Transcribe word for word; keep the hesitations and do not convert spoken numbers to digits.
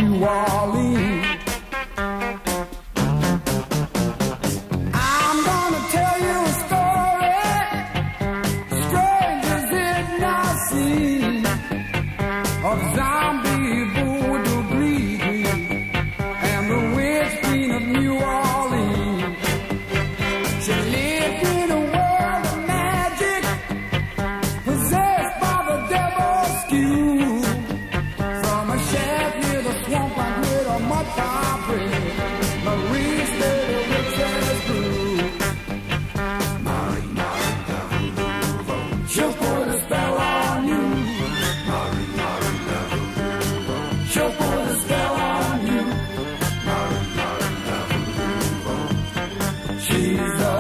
New Orleans. I'm gonna tell you a story, strange as it not seems, of zombie voodoo greedy and the witch queen of New Orleans. She lived in a world of magic, possessed by the devil's skew. From a shack near the swamp I with a mud pie bread, Marie stayed a witch as grew. Marie, Marie, Marie, she'll put a spell on you. Marie, Marie, Marie, she'll put a spell on you. Marie, Marie, Marie, she's a